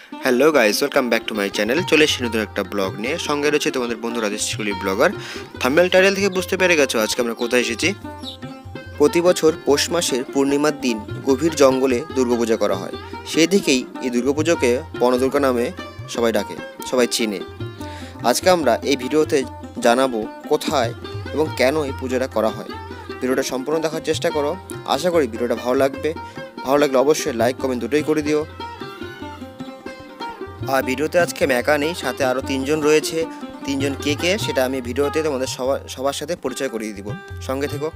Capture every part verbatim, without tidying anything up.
Hello guys, welcome back to my channel. চলে এসেছি নতুন একটা ব্লগ নিয়ে। সঙ্গে রয়েছে তোমাদের বন্ধু Rajesh Siliguri blogger. Thumbnail title থেকে বুঝতে পেরে গেছো আজকে আমরা কোথায় এসেছি। প্রতি বছর পৌষ মাসের পূর্ণিমার দিন গভীর জঙ্গলে দুর্গাপূজা করা হয়। সেই দিকেই এই দুর্গাপুজোকে বনদুর্গা নামে সবাই ডাকে, সবাই চিনে। আজকে আমরা এই ভিডিওতে জানাবো কোথায় এবং কেন এই পুজোটা করা হয়। ভিডিওটা সম্পূর্ণ দেখার চেষ্টা করো। আশা করি ভিডিওটা ভালো লাগবে। ভালো লাগলে অবশ্যই লাইক কমেন্ট দুটোই করে দিও। আর ভিডিওতে আজকে আমি একা নেই, সাথে আরও তিনজন রয়েছে। তিনজন কে কে সেটা আমি ভিডিওতে তোমাদের সবার সবার সাথে পরিচয় করিয়ে দিব। সঙ্গে থেকো।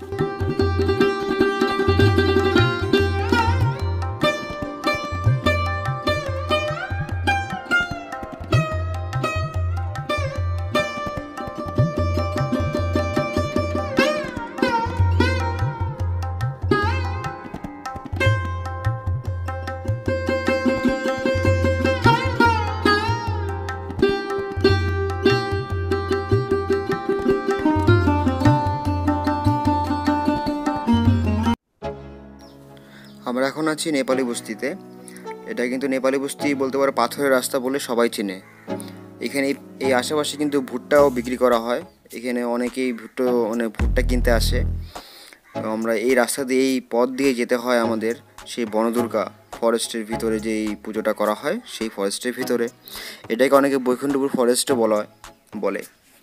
আমরা এখন আছি নেপালি বস্তিতে। এটা কিন্তু নেপালি বস্তি বলতে পারো, পাথরের রাস্তা বলে সবাই চেনে। এখানে এই আশেপাশে কিন্তু ভুট্টাও বিক্রি করা হয়। এখানে অনেকেই ভুট্টো মানে ভুট্টা কিনতে আসে। আমরা এই রাস্তা দিয়ে, এই পথ দিয়ে যেতে হয় আমাদের সেই বনদুর্গা ফরেস্টের ভিতরে যে এই পুজোটা করা হয়, সেই ফরেস্টের ভিতরে। এটাকে অনেকে বৈকুণ্ঠপুর ফরেস্টও বলা হয় বলে।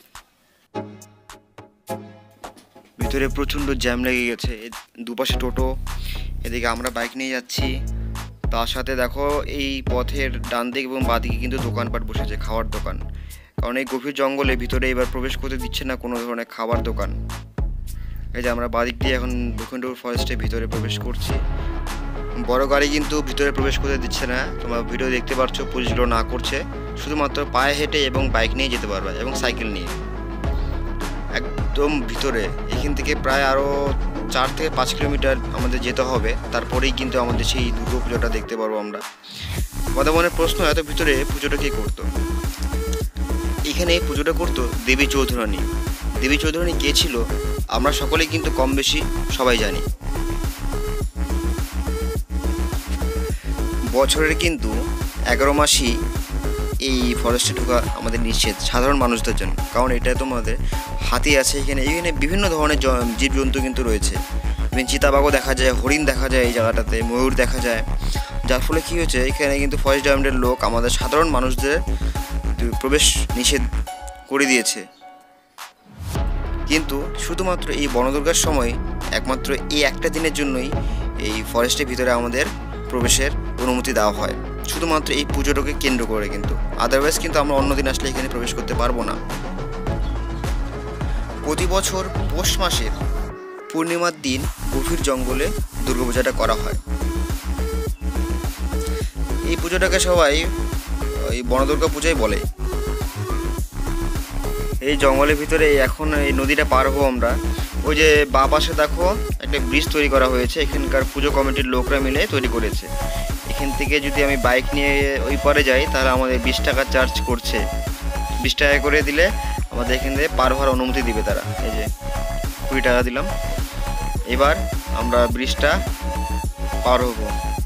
ভিতরে প্রচণ্ড জ্যাম লেগে গেছে, দুপাশে টোটো, এদিকে আমরা বাইক নিয়ে যাচ্ছি। তার সাথে দেখো এই পথের ডান দিক এবং বাঁ দিকে কিন্তু দোকানপাট বসেছে, খাওয়ার দোকান। কারণ এই গভীর জঙ্গলে ভিতরে এবার প্রবেশ করতে দিচ্ছে না কোনো ধরনের খাবার দোকান। এই যে আমরা বাঁ দিক দিয়ে এখন বৈকুণ্ঠপুর ফরেস্টের ভিতরে প্রবেশ করছি। বড় গাড়ি কিন্তু ভিতরে প্রবেশ করতে দিচ্ছে না। তোমরা ভিডিও দেখতে পাচ্ছ, পুলিশগুলো না করছে। শুধুমাত্র পায়ে হেঁটে এবং বাইক নিয়ে যেতে পারবে এবং সাইকেল নিয়ে একদম ভিতরে। এখান থেকে প্রায় আরও চার থেকে পাঁচ কিলোমিটার আমাদের যেতে হবে, তারপরেই কিন্তু আমাদের সেই দুর্গা পুজোটা দেখতে পারবো আমরা। আমাদের মনে প্রশ্ন, এত ভিতরে পুজোটা কে করতো? এখানে পুজোটা করতো দেবী চৌধুরানী। দেবী চৌধুরানী কে ছিল আমরা সকলেই কিন্তু কম বেশি সবাই জানি। বছরের কিন্তু এগারো মাসই এই ফরেস্টে ঢোকা আমাদের নিষেধ সাধারণ মানুষদের জন্য। কারণ এটা তোমাদের হাতি আছে এখানে, এখানে বিভিন্ন ধরনের জীবজন্তু কিন্তু রয়েছে। ইভেন চিতাবাঘও দেখা যায়, হরিণ দেখা যায় এই জায়গাটাতে, ময়ূর দেখা যায়। যার ফলে কী হচ্ছে, এখানে কিন্তু ফরেস্ট ডিপার্টমেন্টের লোক আমাদের সাধারণ মানুষদের প্রবেশ নিষেধ করে দিয়েছে। কিন্তু শুধুমাত্র এই বনদুর্গার সময় একমাত্র এই একটা দিনের জন্যই এই ফরেস্টের ভিতরে আমাদের প্রবেশের অনুমতি দেওয়া হয়, শুধুমাত্র এই পুজোটাকে কেন্দ্র করে। কিন্তু আদারওয়াইজ কিন্তু আমরা অন্যদিন আসলে এখানে প্রবেশ করতে পারবো না। প্রতি বছর পৌষ মাসের পূর্ণিমার দিন গভীর জঙ্গলে দুর্গাপূজাটা করা হয়। এই পুজোটাকে সবাই এই বনদুর্গা পূজাই বলে। এই জঙ্গলের ভিতরে এখন এই নদীটা পার হবো আমরা। ওই যে বাঁ পাশে দেখো একটা ব্রিজ তৈরি করা হয়েছে, এখানকার পুজো কমিটির লোকরা মিলে তৈরি করেছে। এখান থেকে যদি আমি বাইক নিয়ে ওই পারে যাই তাহলে আমাদের বিশ টাকা চার্জ করছে। বিশ টাকা করে দিলে আমাদের এখান থেকে পার হওয়ার অনুমতি দিবে তারা। এই যে কুড়ি টাকা দিলাম। এবার আমরা ব্রিজটা পার হবো।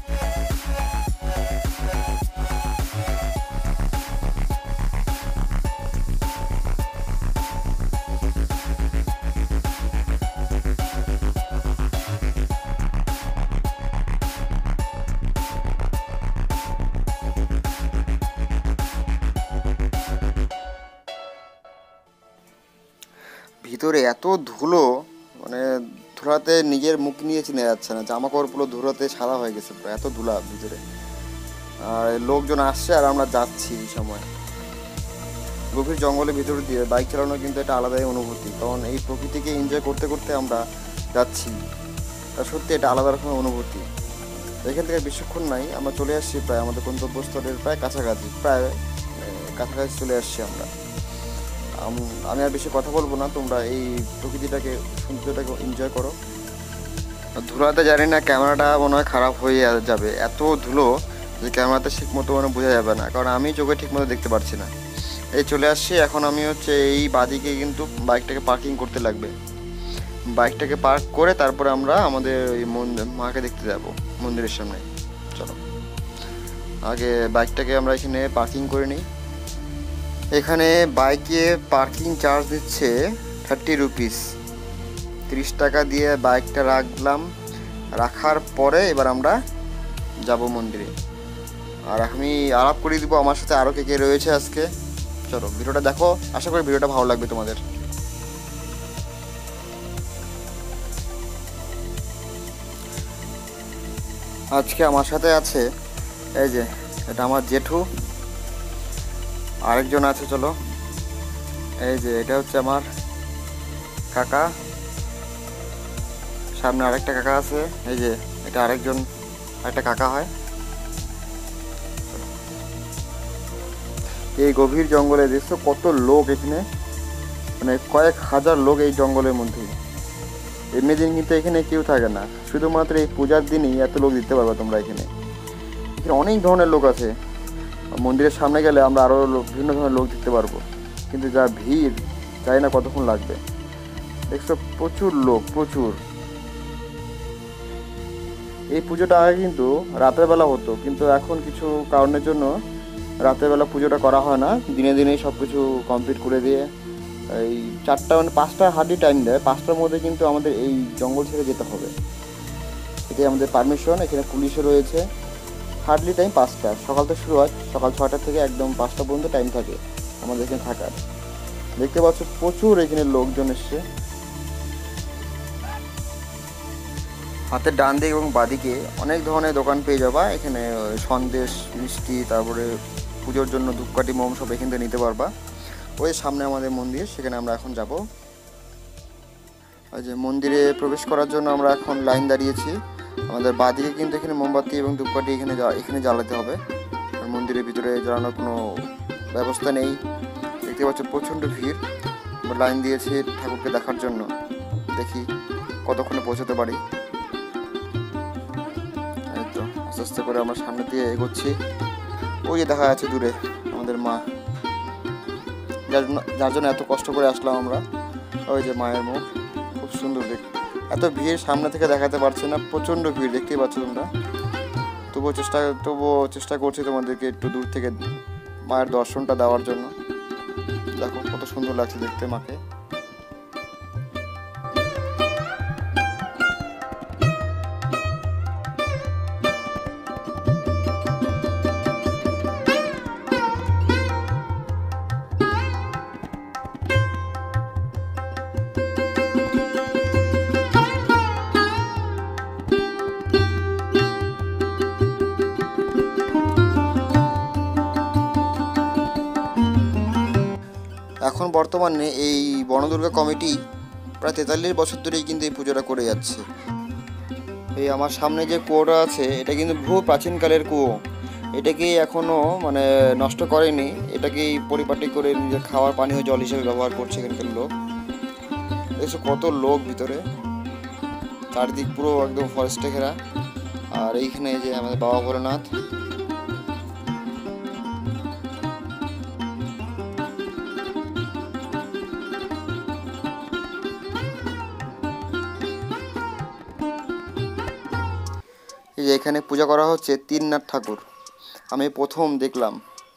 ভিতরে এত ধুলো, মানে ধুলাতে নিজের মুখ নিয়ে চিনে যাচ্ছে না। জামা কাপড়গুলো ধুলাতে সাদা হয়ে গেছে, এত ধুলা ভিতরে। আর লোকজন আসছে আর আমরা যাচ্ছি এই সময়। গভীর জঙ্গলের ভিতর দিয়ে বাইক চালানো কিন্তু একটা আলাদাই অনুভূতি। কারণ এই প্রকৃতিকে এনজয় করতে করতে আমরা যাচ্ছি, তা সত্যি এটা আলাদা রকমের অনুভূতি। এখান থেকে বেশিক্ষণ নাই, আমরা চলে আসছি প্রায় আমাদের গন্তব্যস্থলের প্রায় কাছাকাছি, প্রায় কাছাকাছি চলে আসছি আমরা। আমি আর বেশি কথা বলবো না, তোমরা এই প্রকৃতিটাকে, সৌন্দর্যটাকে এনজয় করো। ধুলাতে জানি না, ক্যামেরাটা মনে হয় খারাপ হয়ে যাবে, এত ধুলো যে ক্যামেরাতে ঠিক মতো মানে বোঝা যাবে না, কারণ আমি চোখে ঠিক মতো দেখতে পাচ্ছি না। এই চলে আসছি এখন। আমি হচ্ছে এই বাদিকে কিন্তু বাইকটাকে পার্কিং করতে লাগবে। বাইকটাকে পার্ক করে তারপরে আমরা আমাদের ওই মন্দির মাকে দেখতে যাব মন্দিরের সামনে। চলো। আগে বাইকটাকে আমরা এখানে পার্কিং করে নিই। এখানে বাইকে পার্কিং চার্জ দিচ্ছে থার্টি রুপিস, তিরিশ টাকা দিয়ে বাইকটা রাখলাম। রাখার পরে এবার আমরা যাব মন্দিরে। আর আমি আলাপ করে দিব আমার সাথে আরও কে কে রয়েছে আজকে। চলো ভিডিওটা দেখো, আশা করি ভিডিওটা ভালো লাগবে তোমাদের। আজকে আমার সাথে আছে এই যে এটা আমার জেঠু, আরেকজন আছে, চলো এই যে এটা হচ্ছে আমার কাকা, সামনে আরেকটা কাকা আছে, এই যে এটা আরেকজন আরেকটা কাকা হয়। এই গভীর জঙ্গলে দেখছো কত লোক এখানে, মানে কয়েক হাজার লোক এই জঙ্গলের মধ্যে। এমনি দিন কিন্তু এখানে কেউ থাকে না, শুধুমাত্র এই পূজার দিনই এত লোক দিতে পারবে তোমরা। এখানে এখানে অনেক ধরনের লোক আছে, মন্দিরের সামনে গেলে আমরা আরও বিভিন্ন ধরনের লোক দেখতে পারবো, কিন্তু যা ভিড় জানি না কতক্ষণ লাগবে। দেখছো প্রচুর লোক, প্রচুর। এই পুজোটা আগে কিন্তু রাতের বেলা হতো, কিন্তু এখন কিছু কারণের জন্য রাতের বেলা পুজোটা করা হয় না, দিনে দিনেই সব কিছু কমপ্লিট করে দিয়ে এই চারটা মানে পাঁচটা হার্ডলি টাইম দেয়, পাঁচটার মধ্যে কিন্তু আমাদের এই জঙ্গল ছেড়ে যেতে হবে, এটাই আমাদের পারমিশন। এখানে পুলিশও রয়েছে। হার্ডলি টাইম পাঁচটা, সকাল থেকে শুরু হয়, সকাল ছটা থেকে একদম পাঁচটা পর্যন্ত টাইম থাকে আমাদের এখানে থাকার। দেখতে পাচ্ছ প্রচুর এখানে লোকজন এসছে। হাতের ডান দিকে এবং বাদিকে অনেক ধরনের দোকান পেয়ে যাবা। এখানে সন্দেশ, মিষ্টি, তারপরে পুজোর জন্য ধূপকাঠি, মোম সব এখান থেকে নিতে পারবা। ওই সামনে আমাদের মন্দির, সেখানে আমরা এখন যাব। ওই যে মন্দিরে প্রবেশ করার জন্য আমরা এখন লাইন দাঁড়িয়েছি। আমাদের বাদিকে কিন্তু এখানে মোমবাতি এবং ধূপকাঠি এখানে এখানে জ্বালাতে হবে, আর মন্দিরের ভিতরে জ্বালানোর কোনো ব্যবস্থা নেই। দেখতে পাচ্ছ প্রচণ্ড ভিড়। আমরা লাইন দিয়েছি ঠাকুরকে দেখার জন্য, দেখি কতক্ষণে পৌঁছাতে পারি। এই তো আস্তে আস্তে করে আমরা সামনে দিয়ে এগোচ্ছি। ওই যে দেখা যাচ্ছে দূরে আমাদের মা, যার যার জন্য এত কষ্ট করে আসলাম আমরা। ওই যে মায়ের মুখ, খুব সুন্দর দেখতে। এত ভিড় সামনে থেকে দেখাতে পারছি না, প্রচণ্ড ভিড় দেখতেই পাচ্ছ তোমরা। তবুও চেষ্টা তবুও চেষ্টা করছি তোমাদেরকে একটু দূর থেকে মায়ের দর্শনটা দেওয়ার জন্য। দেখো কত সুন্দর লাগছে দেখতে মাকে। এখন বর্তমানে এই বনদুর্গা কমিটি প্রায় তেতাল্লিশ বছর ধরেই কিন্তু এই পুজোটা করে যাচ্ছে। এই আমার সামনে যে কুয়োটা আছে এটা কিন্তু বহু প্রাচীনকালের কুয়ো, এটাকেই এখনও মানে নষ্ট করেনি, এটাকেই পরিপাটি করে নিজের খাওয়ার পানীয় জল হিসেবে ব্যবহার করছে এখানকার লোক। দেখছো কত লোক ভিতরে, চারদিক পুরো একদম ফরেস্টে ঘেরা। আর এইখানে যে আমাদের বাবা ভোলেনাথ, এই যে এখানে পূজা করা হচ্ছে তিন নাথ ঠাকুর, আমি প্রথম দেখলাম।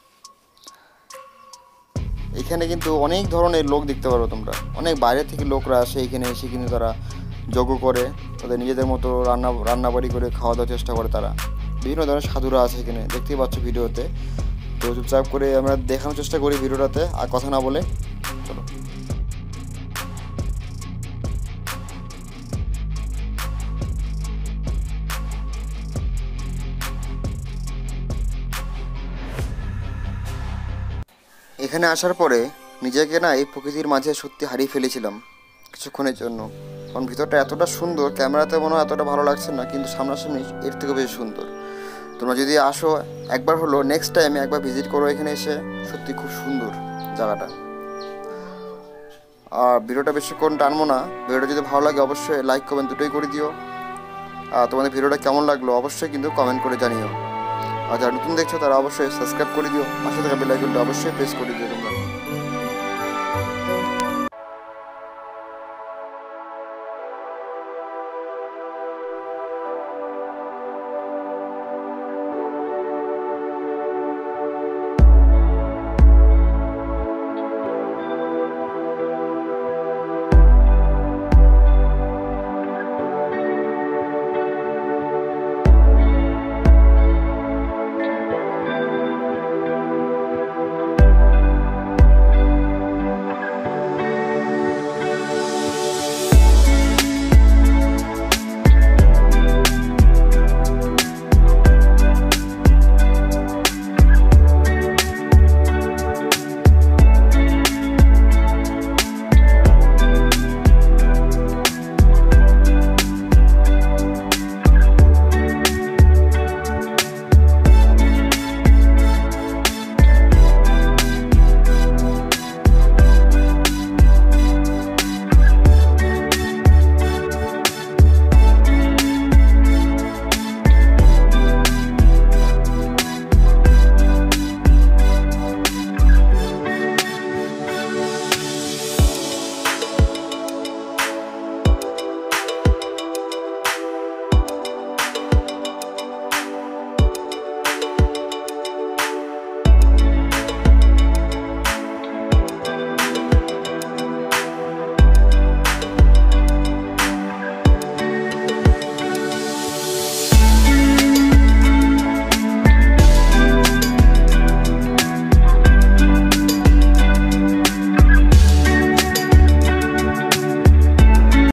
এখানে কিন্তু অনেক ধরনের লোক দেখতে পারো তোমরা, অনেক বাইরে থেকে লোকরা আসে এখানে, এসে কিন্তু তারা যজ্ঞ করে, তাদের নিজেদের মতো রান্না রান্নাবাড়ি করে খাওয়া দাওয়ার চেষ্টা করে তারা। বিভিন্ন ধরনের সাধুরা আছে এখানে, দেখতেই পাচ্ছ ভিডিওতে। তো চুপচাপ করে আমরা দেখানোর চেষ্টা করি ভিডিওটাতে, আর কথা না বলে চলো। এখানে আসার পরে নিজেকে না এই প্রকৃতির মাঝে সত্যি হারিয়ে ফেলেছিলাম কিছুক্ষণের জন্য, কারণ ভিতরটা এতটা সুন্দর, ক্যামেরাতে মনে হয় এতটা ভালো লাগছে না, কিন্তু সামনাসামনি এর থেকে বেশি সুন্দর। তোমরা যদি আসো একবার হলো, নেক্সট টাইমে একবার ভিজিট করো এখানে এসে, সত্যি খুব সুন্দর জায়গাটা। আর ভিডিওটা বেশিক্ষণ টানবো না, ভিডিওটা যদি ভালো লাগে অবশ্যই লাইক কমেন্ট দুটোই করে দিও। আর তোমাদের ভিডিওটা কেমন লাগলো অবশ্যই কিন্তু কমেন্ট করে জানিও। আর যারা নতুন দেখছো তারা অবশ্যই সাবস্ক্রাইব করে দিও, পাশে থাকা বেল আইকনটা অবশ্যই প্রেস করে দিও তোমরা।